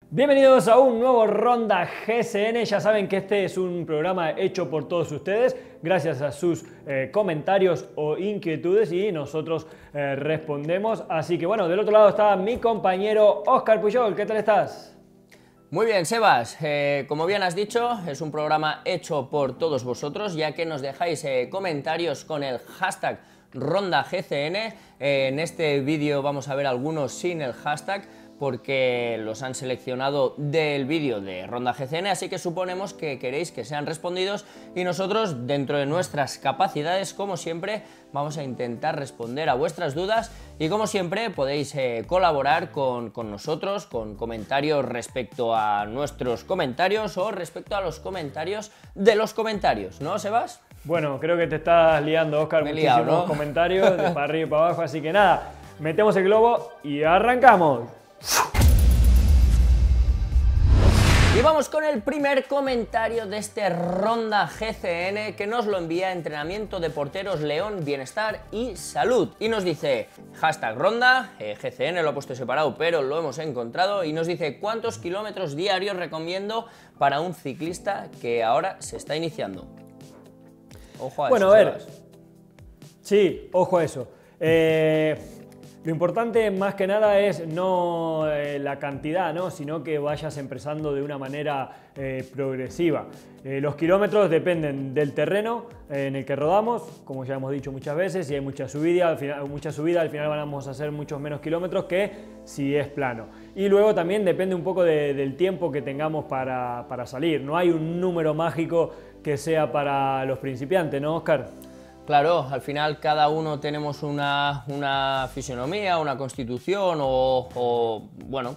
Bienvenidos a un nuevo Ronda GCN. Ya saben que este es un programa hecho por todos ustedes gracias a sus comentarios o inquietudes y nosotros respondemos. Así que bueno, del otro lado está mi compañero Óscar Puyol. ¿Qué tal estás? Muy bien, Sebas, como bien has dicho, es un programa hecho por todos vosotros, ya que nos dejáis comentarios con el hashtag RondaGCN. En este vídeo vamos a ver algunos sin el hashtag, porque los han seleccionado del vídeo de Ronda GCN, así que suponemos que queréis que sean respondidos y nosotros, dentro de nuestras capacidades, como siempre, vamos a intentar responder a vuestras dudas y como siempre podéis colaborar con nosotros con comentarios respecto a nuestros comentarios o respecto a los comentarios de los comentarios, ¿no, Sebas? Bueno, creo que te estás liando, Óscar, muchísimos ¿no? comentarios de para arriba y para abajo, así que nada, metemos el globo y arrancamos. Y vamos con el primer comentario de este Ronda GCN, que nos lo envía Entrenamiento de Porteros León, Bienestar y Salud. Y nos dice, hashtag Ronda, GCN lo ha puesto separado, pero lo hemos encontrado, y nos dice, ¿cuántos kilómetros diarios recomiendo para un ciclista que ahora se está iniciando? Ojo a eso, Bueno, a ver, Sebas. sí, ojo a eso. Lo importante más que nada es no la cantidad, ¿no? Sino que vayas empezando de una manera progresiva. Los kilómetros dependen del terreno en el que rodamos, como ya hemos dicho muchas veces. Si hay mucha subida, al final vamos a hacer muchos menos kilómetros que si es plano. Y luego también depende un poco del tiempo que tengamos para salir. No hay un número mágico que sea para los principiantes, ¿no, Óscar? Claro, al final cada uno tenemos una fisionomía, una constitución bueno,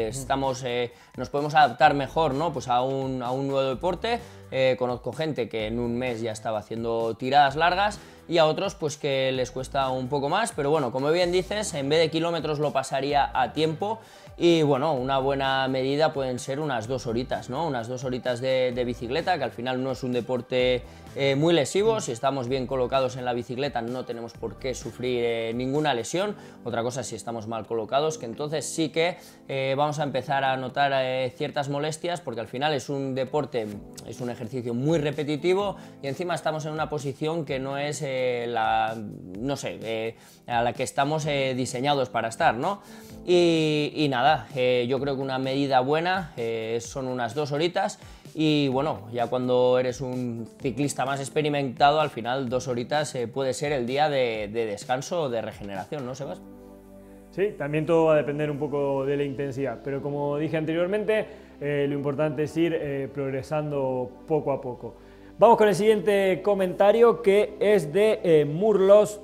nos podemos adaptar mejor, ¿no? Pues a un nuevo deporte. Conozco gente que en un mes ya estaba haciendo tiradas largas y a otros pues que les cuesta un poco más, pero bueno, como bien dices, en vez de kilómetros lo pasaría a tiempo. Y bueno, una buena medida pueden ser unas 2 horitas, ¿no? Unas 2 horitas de bicicleta, que al final no es un deporte muy lesivo. Si estamos bien colocados en la bicicleta no tenemos por qué sufrir ninguna lesión. Otra cosa si estamos mal colocados, que entonces sí que vamos a empezar a notar ciertas molestias, porque al final es un deporte, es un ejercicio muy repetitivo y encima estamos en una posición que no es a la que estamos diseñados para estar, ¿no? Y nada, yo creo que una medida buena son unas 2 horitas y bueno, ya cuando eres un ciclista más experimentado, al final 2 horitas puede ser el día de descanso o de regeneración, ¿no, Sebas? Sí, también todo va a depender un poco de la intensidad, pero como dije anteriormente, lo importante es ir progresando poco a poco. Vamos con el siguiente comentario, que es de Murlos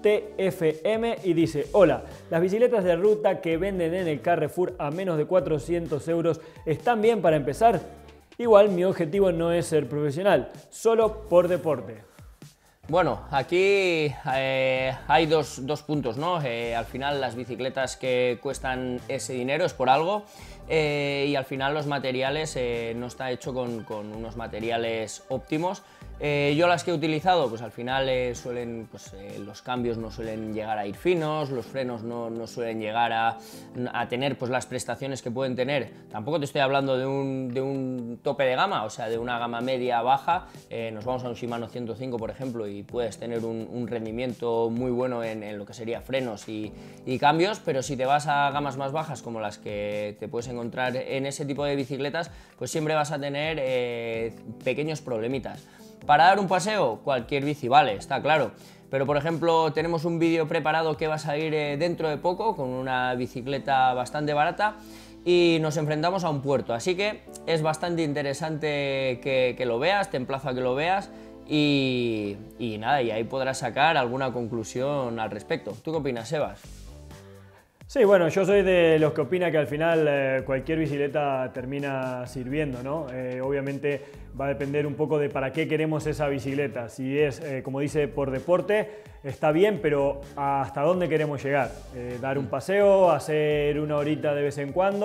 TFM y dice: hola, las bicicletas de ruta que venden en el Carrefour a menos de 400 euros están bien para empezar. Igual mi objetivo no es ser profesional, solo por deporte. Bueno, aquí hay dos puntos, ¿no? Al final las bicicletas que cuestan ese dinero es por algo y al final los materiales no está hecho con unos materiales óptimos. Yo las que he utilizado, pues al final los cambios no suelen llegar a ir finos, los frenos no suelen llegar a tener pues las prestaciones que pueden tener. Tampoco te estoy hablando de un tope de gama, o sea, de una gama media baja. Nos vamos a un Shimano 105, por ejemplo, y puedes tener un rendimiento muy bueno en lo que sería frenos y cambios, pero si te vas a gamas más bajas como las que te puedes encontrar en ese tipo de bicicletas, pues siempre vas a tener pequeños problemitas. Para dar un paseo, cualquier bici vale, está claro. Pero por ejemplo, tenemos un vídeo preparado que va a salir dentro de poco con una bicicleta bastante barata y nos enfrentamos a un puerto. Así que es bastante interesante que lo veas, te emplazo a que lo veas y nada, y ahí podrás sacar alguna conclusión al respecto. ¿Tú qué opinas, Sebas? Sí, bueno, yo soy de los que opina que al final cualquier bicicleta termina sirviendo, ¿no? Obviamente va a depender un poco de para qué queremos esa bicicleta. Si es, como dice, por deporte, está bien, pero ¿hasta dónde queremos llegar? ¿Dar un paseo, hacer una horita de vez en cuando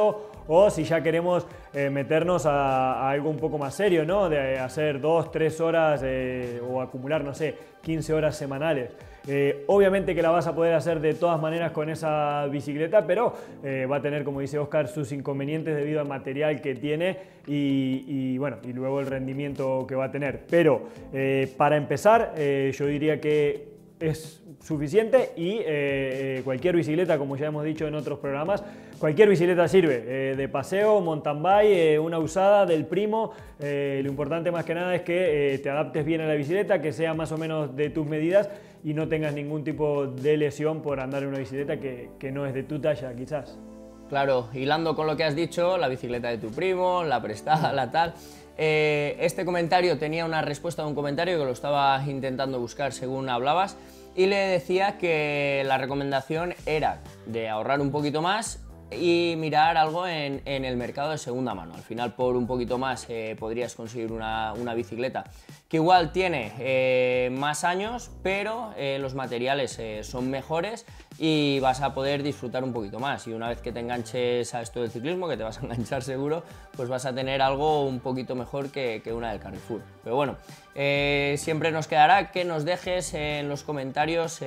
o si ya queremos meternos a algo un poco más serio, ¿no? De hacer 2, 3 horas o acumular, no sé, 15 horas semanales. Obviamente que la vas a poder hacer de todas maneras con esa bicicleta, pero va a tener, como dice Óscar, sus inconvenientes debido al material que tiene y bueno, y luego el rendimiento que va a tener. Pero para empezar, yo diría que es suficiente y cualquier bicicleta, como ya hemos dicho en otros programas, cualquier bicicleta sirve, de paseo, mountain bike, una usada del primo. Lo importante más que nada es que te adaptes bien a la bicicleta, que sea más o menos de tus medidas y no tengas ningún tipo de lesión por andar en una bicicleta que no es de tu talla, quizás. Claro, hilando con lo que has dicho, la bicicleta de tu primo, la prestada, la tal. Este comentario tenía una respuesta a un comentario que lo estaba intentando buscar según hablabas y le decía que la recomendación era de ahorrar un poquito más y mirar algo en el mercado de segunda mano. Al final, por un poquito más podrías conseguir una bicicleta que igual tiene más años, pero los materiales son mejores y vas a poder disfrutar un poquito más. Y una vez que te enganches a esto del ciclismo, que te vas a enganchar seguro, pues vas a tener algo un poquito mejor que una del Carrefour. Pero bueno, siempre nos quedará que nos dejes en los comentarios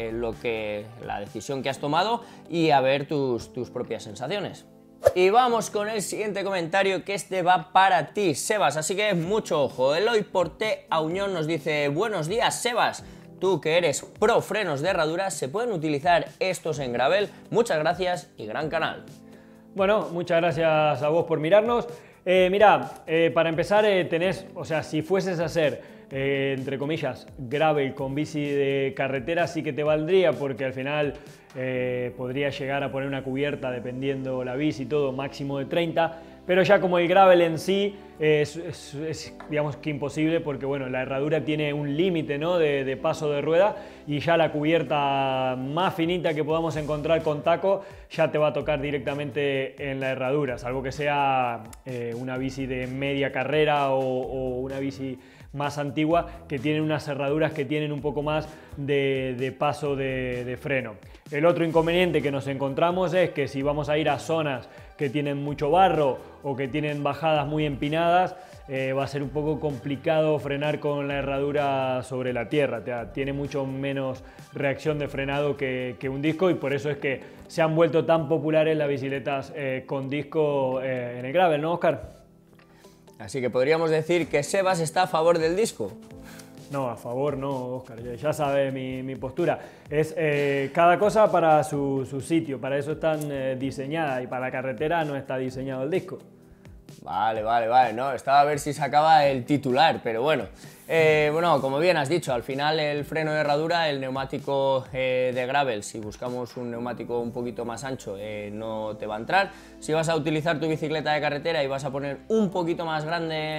la decisión que has tomado y a ver tus propias sensaciones. Y vamos con el siguiente comentario, que este va para ti, Sebas, así que mucho ojo. Eloy Porté Auñón nos dice: buenos días, Sebas, tú que eres pro frenos de herradura, ¿se pueden utilizar estos en gravel? Muchas gracias y gran canal. Bueno, muchas gracias a vos por mirarnos. Para empezar tenés, o sea, si fueses a hacer, entre comillas, gravel con bici de carretera, sí que te valdría, porque al final podría llegar a poner una cubierta, dependiendo la bici y todo, máximo de 30, pero ya como el gravel en sí es digamos que imposible, porque bueno, la herradura tiene un límite, ¿no?, de paso de rueda, y ya la cubierta más finita que podamos encontrar con taco ya te va a tocar directamente en la herradura, salvo que sea una bici de media carrera o una bici más antigua, que tienen unas herraduras que tienen un poco más de paso de freno. El otro inconveniente que nos encontramos es que si vamos a ir a zonas que tienen mucho barro o que tienen bajadas muy empinadas, va a ser un poco complicado frenar con la herradura sobre la tierra. Tiene mucho menos reacción de frenado que un disco, y por eso es que se han vuelto tan populares las bicicletas con disco en el gravel, ¿no, Óscar? Así que podríamos decir que Sebas está a favor del disco. No, a favor no, Óscar, ya sabes mi postura. Es cada cosa para su sitio, para eso están diseñadas, y para la carretera no está diseñado el disco. Vale, no, estaba a ver si sacaba el titular, pero bueno. Bueno, como bien has dicho, al final el freno de herradura, el neumático de gravel, si buscamos un neumático un poquito más ancho, no te va a entrar. Si vas a utilizar tu bicicleta de carretera y vas a poner un poquito más grande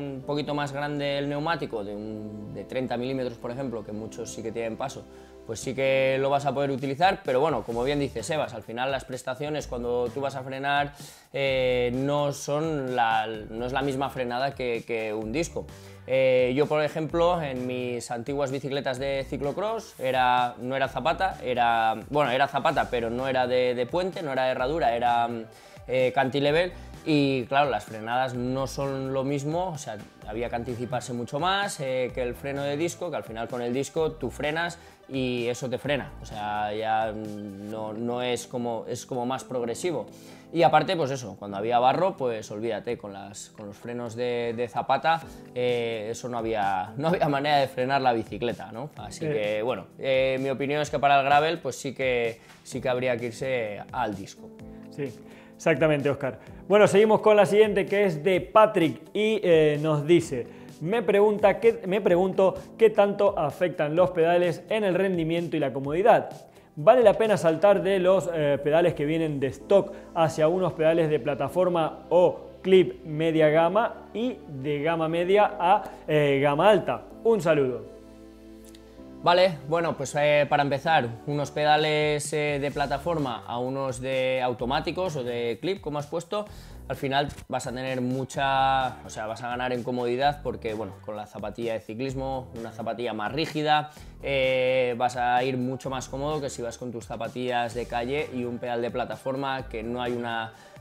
el neumático, de 30 milímetros, por ejemplo, que muchos sí que tienen paso, pues sí que lo vas a poder utilizar, pero bueno, como bien dice Sebas, al final las prestaciones cuando tú vas a frenar no es la misma frenada que un disco. Yo, por ejemplo, en mis antiguas bicicletas de ciclocross no era zapata, era zapata, pero no era de puente, no era de herradura, era cantilever. Y claro, las frenadas no son lo mismo, o sea, había que anticiparse mucho más que el freno de disco, que al final con el disco tú frenas y eso te frena, o sea, ya no es como más progresivo. Y aparte, pues eso, cuando había barro, pues olvídate, con los frenos de zapata, eso no había manera de frenar la bicicleta, ¿no? Así que bueno, mi opinión es que para el gravel, pues sí que habría que irse al disco. Sí. Exactamente, Óscar. Bueno, seguimos con la siguiente, que es de Patrick, y nos dice: me pregunto qué tanto afectan los pedales en el rendimiento y la comodidad. ¿Vale la pena saltar de los pedales que vienen de stock hacia unos pedales de plataforma o clip media gama y de gama media a gama alta? Un saludo. Vale, bueno, pues para empezar, unos pedales de plataforma a unos de automáticos o de clip, como has puesto, al final vas a tener vas a ganar en comodidad, porque bueno, con la zapatilla de ciclismo, una zapatilla más rígida, vas a ir mucho más cómodo que si vas con tus zapatillas de calle y un pedal de plataforma que no hay una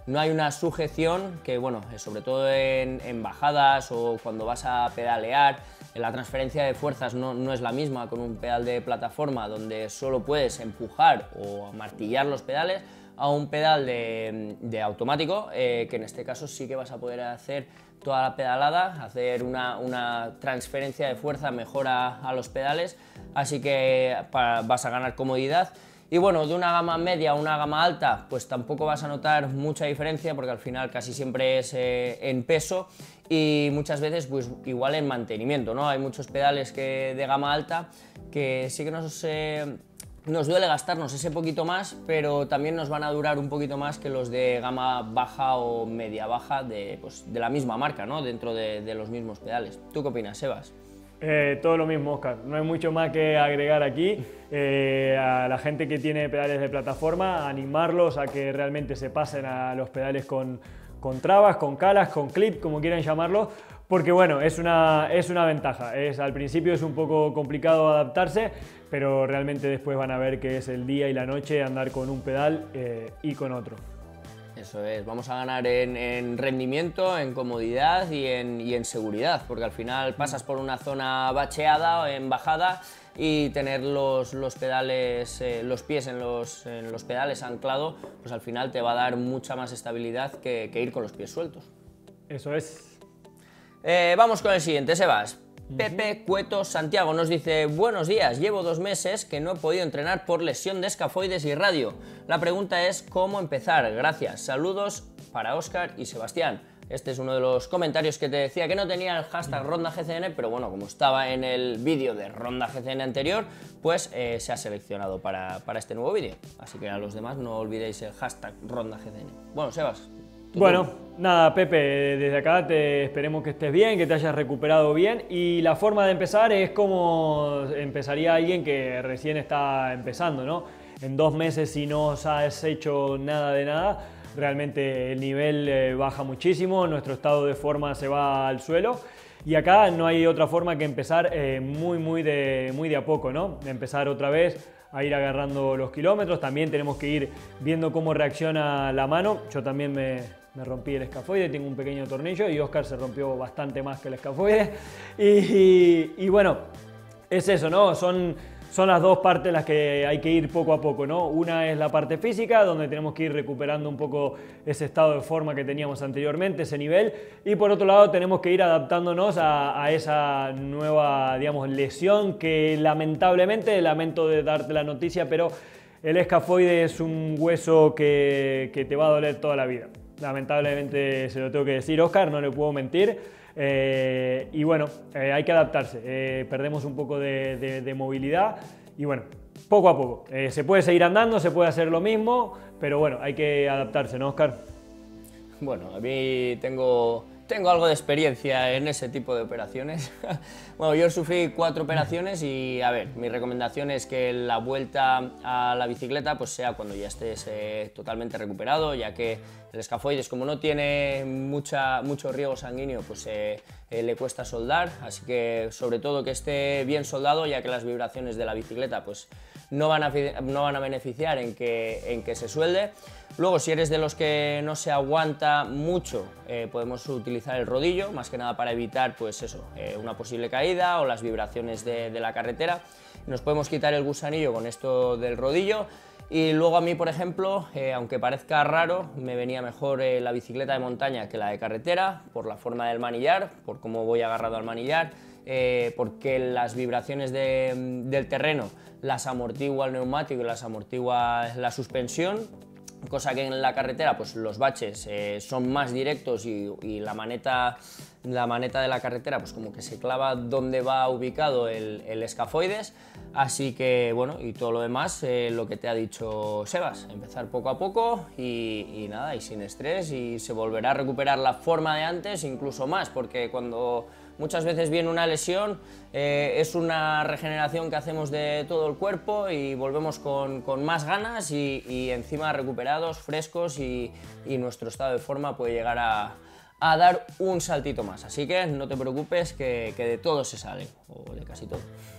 no hay una sujeción que, bueno, sobre todo en bajadas o cuando vas a pedalear, la transferencia de fuerzas no es la misma con un pedal de plataforma donde solo puedes empujar o martillar los pedales, a un pedal de automático, que en este caso sí que vas a poder hacer toda la pedalada, hacer una transferencia de fuerza mejor a los pedales, así que vas a ganar comodidad. Y bueno, de una gama media a una gama alta, pues tampoco vas a notar mucha diferencia porque al final casi siempre es en peso y muchas veces pues igual en mantenimiento, ¿no? Hay muchos pedales de gama alta que sí que nos duele gastarnos ese poquito más, pero también nos van a durar un poquito más que los de gama baja o media baja de la misma marca, ¿no? Dentro de los mismos pedales. ¿Tú qué opinas, Sebas? Todo lo mismo, Óscar. No hay mucho más que agregar aquí. A la gente que tiene pedales de plataforma, animarlos a que realmente se pasen a los pedales con trabas, con calas, con clip, como quieran llamarlo, porque bueno, es una ventaja. Al principio es un poco complicado adaptarse, pero realmente después van a ver que es el día y la noche andar con un pedal y con otro. Eso es, vamos a ganar en rendimiento, en comodidad y en seguridad, porque al final pasas por una zona bacheada o en bajada y tener los pedales, los pies en los pedales anclados, pues al final te va a dar mucha más estabilidad que ir con los pies sueltos. Eso es. Vamos con el siguiente, Sebas. Pepe Cueto Santiago nos dice: buenos días, llevo 2 meses que no he podido entrenar por lesión de escafoides y radio. La pregunta es ¿cómo empezar? Gracias, saludos para Óscar y Sebastián. Este es uno de los comentarios que te decía que no tenía el hashtag RondaGCN, pero bueno, como estaba en el vídeo de RondaGCN anterior, pues se ha seleccionado para este nuevo vídeo. Así que a los demás no olvidéis el hashtag RondaGCN. Bueno, Sebas. Bueno, nada, Pepe, desde acá esperemos que estés bien, que te hayas recuperado bien, y la forma de empezar es como empezaría alguien que recién está empezando, ¿no? En 2 meses, si no has hecho nada de nada, realmente el nivel baja muchísimo, nuestro estado de forma se va al suelo, y acá no hay otra forma que empezar muy de a poco, ¿no? Empezar otra vez a ir agarrando los kilómetros. También tenemos que ir viendo cómo reacciona la mano. Yo también me rompí el escafoide, tengo un pequeño tornillo, y Óscar se rompió bastante más que el escafoide. Y bueno, es eso, ¿no? Son las dos partes las que hay que ir poco a poco, ¿no? Una es la parte física, donde tenemos que ir recuperando un poco ese estado de forma que teníamos anteriormente, ese nivel, y por otro lado tenemos que ir adaptándonos a esa nueva, digamos, lesión que lamentablemente, lamento de darte la noticia, pero el escafoide es un hueso que te va a doler toda la vida. Lamentablemente se lo tengo que decir, Óscar, no le puedo mentir. Y bueno, hay que adaptarse, perdemos un poco de movilidad y bueno, poco a poco. Se puede seguir andando, se puede hacer lo mismo, pero bueno, hay que adaptarse, ¿no, Óscar? Bueno, a mí tengo algo de experiencia en ese tipo de operaciones. Bueno, yo sufrí 4 operaciones y, a ver, mi recomendación es que la vuelta a la bicicleta pues sea cuando ya estés totalmente recuperado, ya que el escafoides, como no tiene mucho riego sanguíneo, pues le cuesta soldar, así que sobre todo que esté bien soldado, ya que las vibraciones de la bicicleta pues no van a beneficiar en que se suelde. Luego, si eres de los que no se aguanta mucho, podemos utilizar el rodillo, más que nada para evitar pues eso, una posible caída o las vibraciones de la carretera. Nos podemos quitar el gusanillo con esto del rodillo. Y luego a mí, por ejemplo, aunque parezca raro, me venía mejor la bicicleta de montaña que la de carretera, por la forma del manillar, por cómo voy agarrado al manillar, porque las vibraciones del terreno las amortigua el neumático y las amortigua la suspensión, cosa que en la carretera pues los baches son más directos y la maneta de la carretera pues como que se clava donde va ubicado el escafoides. Así que bueno, y todo lo demás, lo que te ha dicho Sebas, empezar poco a poco y nada, y sin estrés, y se volverá a recuperar la forma de antes, incluso más, porque cuando muchas veces viene una lesión es una regeneración que hacemos de todo el cuerpo y volvemos con más ganas y encima recuperados, frescos, y nuestro estado de forma puede llegar a dar un saltito más. Así que no te preocupes que de todo se sale, o de casi todo.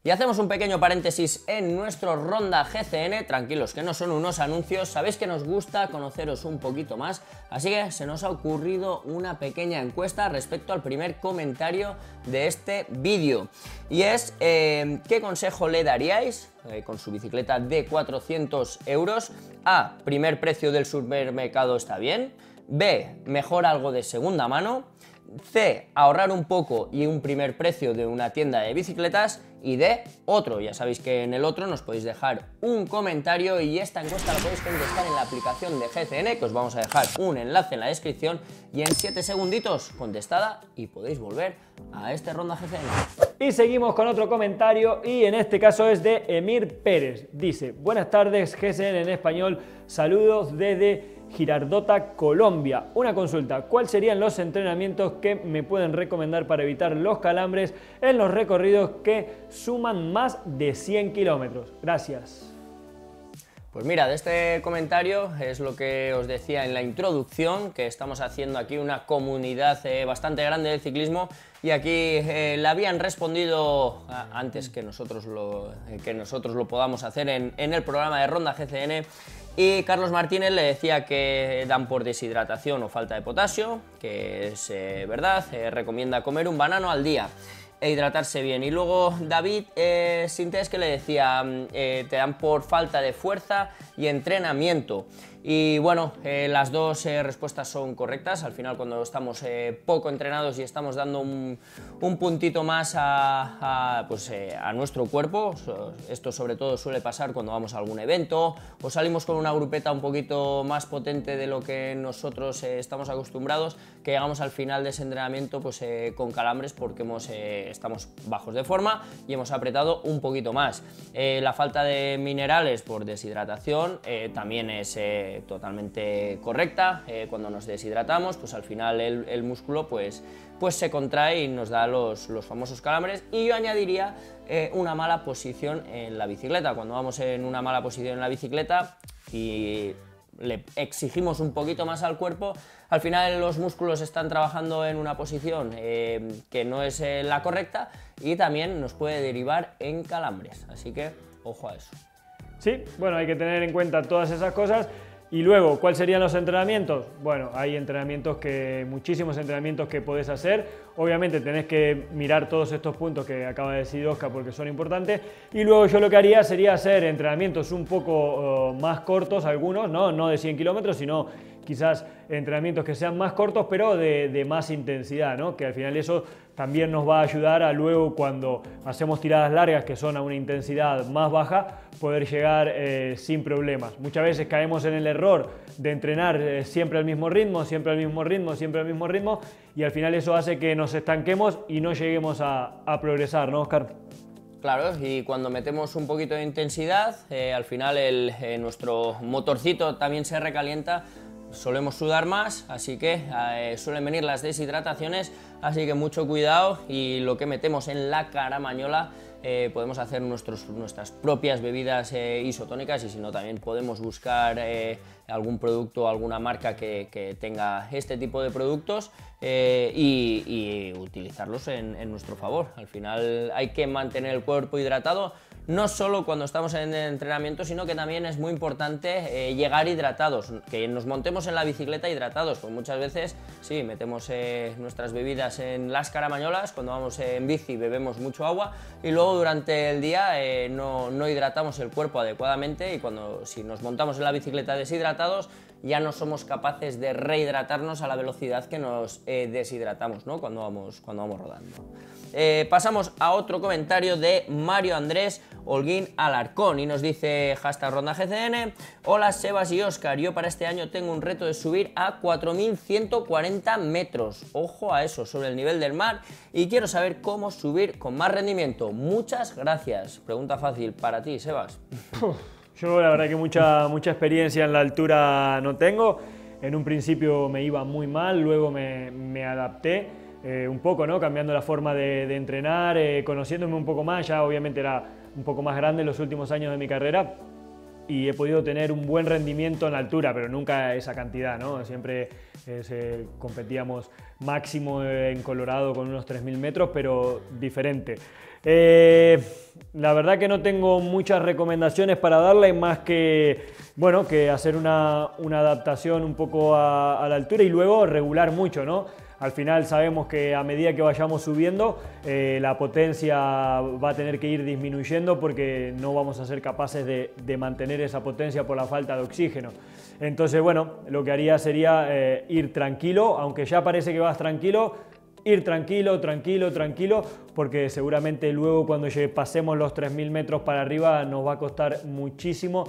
Y hacemos un pequeño paréntesis en nuestro Ronda GCN, tranquilos que no son unos anuncios, sabéis que nos gusta conoceros un poquito más, así que se nos ha ocurrido una pequeña encuesta respecto al primer comentario de este vídeo. Y es, ¿qué consejo le daríais con su bicicleta de 400 euros? A, primer precio del supermercado está bien. B, mejor algo de segunda mano. C, ahorrar un poco y un primer precio de una tienda de bicicletas. Y D, otro. Ya sabéis que en el otro nos podéis dejar un comentario y esta encuesta la podéis contestar en la aplicación de GCN, que os vamos a dejar un enlace en la descripción, y en 7 segunditos contestada y podéis volver a este Ronda GCN. Y seguimos con otro comentario y en este caso es de Emir Pérez. Dice, buenas tardes GCN en español, saludos desde Girardota, Colombia. Una consulta, ¿cuáles serían los entrenamientos que me pueden recomendar para evitar los calambres en los recorridos que suman más de 100 kilómetros? Gracias. Pues mira, de este comentario es lo que os decía en la introducción, que estamos haciendo aquí una comunidad bastante grande del ciclismo y aquí le habían respondido antes que nosotros lo podamos hacer en el programa de Ronda GCN. Y Carlos Martínez le decía que dan por deshidratación o falta de potasio, que es verdad, recomienda comer un banano al día e hidratarse bien. Y luego David Sintes que le decía, te dan por falta de fuerza y entrenamiento. Y bueno, las dos respuestas son correctas. Al final, cuando estamos poco entrenados y estamos dando un puntito más a nuestro cuerpo, esto sobre todo suele pasar cuando vamos a algún evento o salimos con una grupeta un poquito más potente de lo que nosotros estamos acostumbrados, que llegamos al final de ese entrenamiento pues, con calambres porque estamos bajos de forma y hemos apretado un poquito más. La falta de minerales por deshidratación también es totalmente correcta. Cuando nos deshidratamos, pues al final el músculo pues se contrae y nos da los famosos calambres. Y yo añadiría una mala posición en la bicicleta. Cuando vamos en una mala posición en la bicicleta y le exigimos un poquito más al cuerpo, al final los músculos están trabajando en una posición que no es la correcta y también nos puede derivar en calambres. Así que ojo a eso. Sí, bueno, hay que tener en cuenta todas esas cosas. Y luego, ¿cuáles serían los entrenamientos? Bueno, hay muchísimos entrenamientos que podés hacer. Obviamente tenés que mirar todos estos puntos que acaba de decir Oscar porque son importantes. Y luego yo lo que haría sería hacer entrenamientos un poco más cortos, algunos, no de 100 kilómetros, sino quizás entrenamientos que sean más cortos, pero de más intensidad, ¿no? Que al final eso también nos va a ayudar a luego cuando hacemos tiradas largas que son a una intensidad más baja, poder llegar sin problemas. Muchas veces caemos en el error de entrenar siempre al mismo ritmo, siempre al mismo ritmo, siempre al mismo ritmo, y al final eso hace que nos estanquemos y no lleguemos a progresar, ¿no, Oscar? Claro, y cuando metemos un poquito de intensidad, al final nuestro motorcito también se recalienta. Solemos sudar más, así que suelen venir las deshidrataciones, así que mucho cuidado. Y lo que metemos en la caramañola, podemos hacer nuestras propias bebidas isotónicas, y si no también podemos buscar algún producto, alguna marca que tenga este tipo de productos y utilizarlos en nuestro favor. Al final hay que mantener el cuerpo hidratado, no solo cuando estamos en el entrenamiento, sino que también es muy importante llegar hidratados, que nos montemos en la bicicleta hidratados, pues muchas veces sí, metemos nuestras bebidas en las caramañolas, cuando vamos en bici bebemos mucho agua y luego durante el día no hidratamos el cuerpo adecuadamente, y si nos montamos en la bicicleta deshidratados ya no somos capaces de rehidratarnos a la velocidad que nos deshidratamos, ¿no? cuando vamos rodando. Pasamos a otro comentario de Mario Andrés Holguín Alarcón y nos dice #RondaGCN: hola Sebas y Óscar, yo para este año tengo un reto de subir a 4140 metros, ojo a eso, sobre el nivel del mar, y quiero saber cómo subir con más rendimiento. Muchas gracias. Pregunta fácil para ti, Sebas. Yo la verdad que mucha experiencia en la altura no tengo. En un principio me iba muy mal, luego me adapté un poco, ¿no? Cambiando la forma de entrenar, conociéndome un poco más. Ya obviamente era un poco más grande en los últimos años de mi carrera y he podido tener un buen rendimiento en la altura, pero nunca esa cantidad, ¿no? Siempre competíamos máximo en Colorado con unos 3.000 metros, pero diferente. La verdad que no tengo muchas recomendaciones para darle, más que, bueno, que hacer una adaptación un poco a la altura y luego regular mucho, ¿no? Al final sabemos que a medida que vayamos subiendo, la potencia va a tener que ir disminuyendo porque no vamos a ser capaces de mantener esa potencia por la falta de oxígeno. Entonces, bueno, lo que haría sería ir tranquilo, aunque ya parece que vas tranquilo, ir tranquilo, porque seguramente luego cuando pasemos los 3.000 metros para arriba nos va a costar muchísimo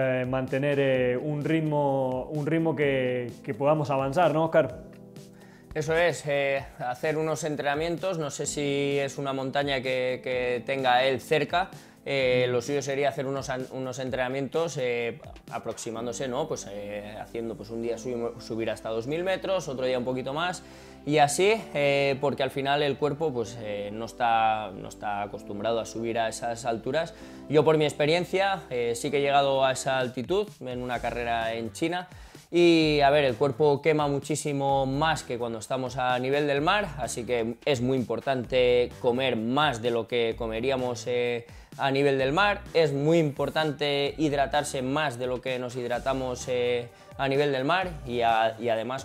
mantener un ritmo que podamos avanzar, ¿no, Oscar? Eso es, hacer unos entrenamientos, no sé si es una montaña que tenga él cerca, lo suyo sería hacer unos entrenamientos aproximándose, ¿no? Pues haciendo pues, un día subir hasta 2.000 metros, otro día un poquito más y así, porque al final el cuerpo pues, no está acostumbrado a subir a esas alturas. Yo por mi experiencia sí que he llegado a esa altitud en una carrera en China. Y a ver, el cuerpo quema muchísimo más que cuando estamos a nivel del mar, así que es muy importante comer más de lo que comeríamos a nivel del mar. Es muy importante hidratarse más de lo que nos hidratamos a nivel del mar y además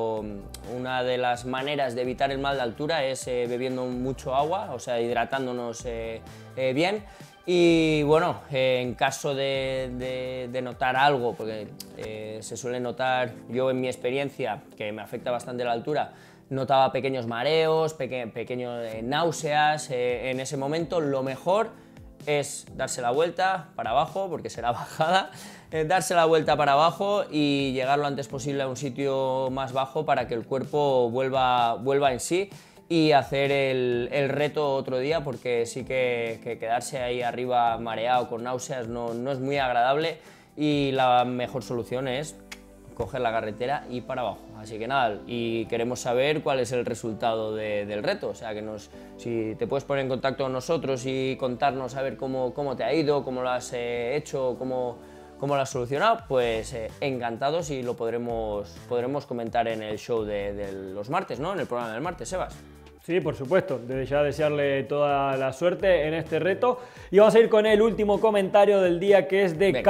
una de las maneras de evitar el mal de altura es bebiendo mucho agua, o sea, hidratándonos bien. Y bueno, en caso de notar algo, porque se suele notar, yo en mi experiencia, que me afecta bastante la altura, notaba pequeños mareos, pequeños náuseas, en ese momento lo mejor es darse la vuelta para abajo, porque será bajada, darse la vuelta para abajo y llegar lo antes posible a un sitio más bajo para que el cuerpo vuelva en sí y hacer el reto otro día, porque sí que quedarse ahí arriba mareado con náuseas no es muy agradable y la mejor solución es coger la carretera y para abajo. Así que nada, y queremos saber cuál es el resultado del reto, o sea que si te puedes poner en contacto con nosotros y contarnos a ver cómo te ha ido, cómo lo has hecho, cómo lo has solucionado, pues encantados y lo podremos comentar en el show de los martes, ¿no? En el programa del martes, Sebas. Sí, por supuesto, desde ya desearle toda la suerte en este reto. Y vamos a ir con el último comentario del día, que es de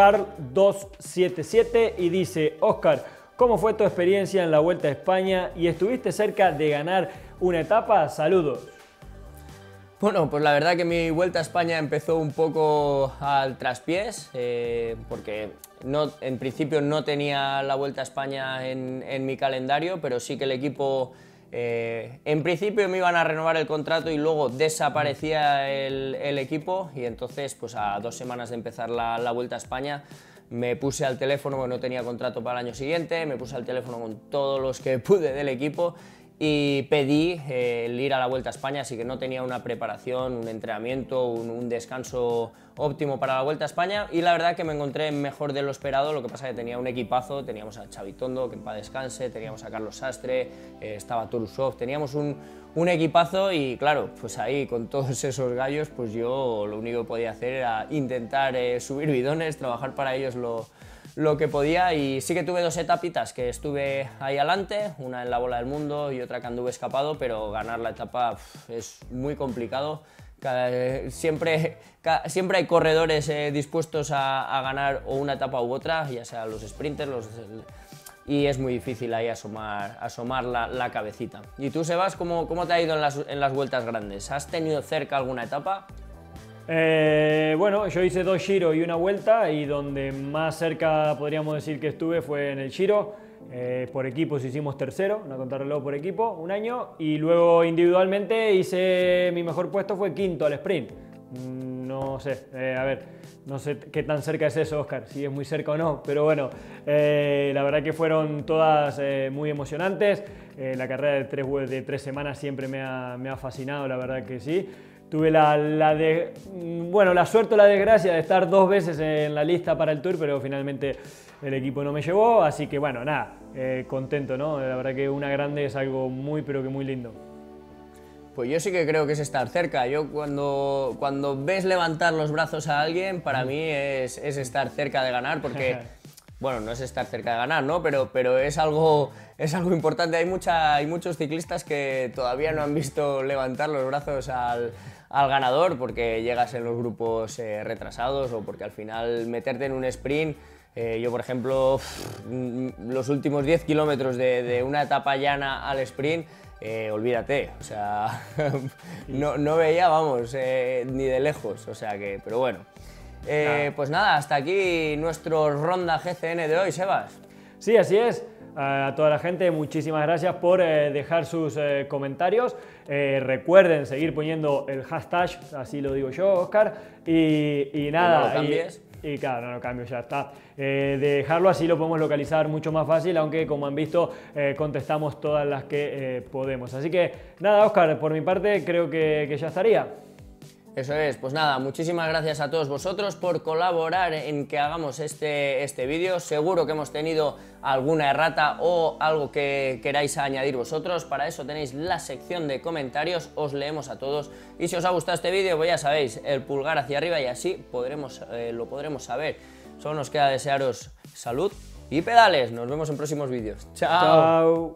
Carl277 y dice: Óscar, ¿cómo fue tu experiencia en la Vuelta a España y estuviste cerca de ganar una etapa? Saludos. Bueno, pues la verdad que mi Vuelta a España empezó un poco al traspiés, porque en principio no tenía la Vuelta a España en mi calendario, pero sí que el equipo... en principio me iban a renovar el contrato y luego desaparecía el equipo y entonces pues a 2 semanas de empezar la Vuelta a España me puse al teléfono, porque no tenía contrato para el año siguiente, me puse al teléfono con todos los que pude del equipo y pedí el ir a la Vuelta a España, así que no tenía una preparación, un entrenamiento, un descanso óptimo para la Vuelta a España y la verdad que me encontré mejor de lo esperado. Lo que pasa es que tenía un equipazo, teníamos a Xavi Tondo, que en paz descanse, teníamos a Carlos Sastre, estaba Turusov, teníamos un equipazo y claro, pues ahí con todos esos gallos pues yo lo único que podía hacer era intentar subir bidones, trabajar para ellos lo que podía y sí que tuve 2 etapitas que estuve ahí adelante, una en la Bola del Mundo y otra que anduve escapado, pero ganar la etapa es muy complicado. Siempre hay corredores dispuestos a ganar o una etapa u otra, ya sea los sprinters, y es muy difícil ahí asomar la cabecita. ¿Y tú, Sebas, cómo te ha ido en las vueltas grandes? ¿Has tenido cerca alguna etapa? Bueno, yo hice 2 Giro y una Vuelta y donde más cerca podríamos decir que estuve fue en el Giro. Por equipos hicimos tercero, una contrarreloj por equipo, un año, y luego individualmente mi mejor puesto fue quinto al sprint. No sé, a ver, no sé qué tan cerca es eso, Óscar, si es muy cerca o no, pero bueno, la verdad que fueron todas muy emocionantes. La carrera de 3 semanas siempre me ha fascinado, la verdad que sí. Tuve la suerte o la desgracia de estar 2 veces en la lista para el Tour, pero finalmente el equipo no me llevó, así que bueno, nada, contento, ¿no? La verdad que una grande es algo muy, pero que muy lindo. Pues yo sí que creo que es estar cerca. Yo cuando ves levantar los brazos a alguien, para mí es estar cerca de ganar, porque, bueno, no es estar cerca de ganar, ¿no? Pero es algo importante. Hay muchos ciclistas que todavía no han visto levantar los brazos al ganador, porque llegas en los grupos retrasados, o porque al final meterte en un sprint. Yo, por ejemplo, los últimos 10 kilómetros de una etapa llana al sprint, olvídate, o sea, no veía, vamos, ni de lejos, o sea que, pero bueno. Pues nada, hasta aquí nuestro Ronda GCN de hoy, Sebas. Sí, así es. A toda la gente, muchísimas gracias por dejar sus comentarios. Recuerden seguir poniendo el hashtag, así lo digo yo, Óscar. Y nada. No lo cambies. Y claro, no lo cambio, ya está. Dejarlo así lo podemos localizar mucho más fácil, aunque como han visto contestamos todas las que podemos. Así que nada, Óscar, por mi parte creo que ya estaría. Eso es, pues nada, muchísimas gracias a todos vosotros por colaborar en que hagamos este vídeo. Seguro que hemos tenido alguna errata o algo que queráis añadir vosotros. Para eso tenéis la sección de comentarios, os leemos a todos. Y si os ha gustado este vídeo, pues ya sabéis, el pulgar hacia arriba y así lo podremos saber. Solo nos queda desearos salud y pedales. Nos vemos en próximos vídeos. ¡Chao! Chao.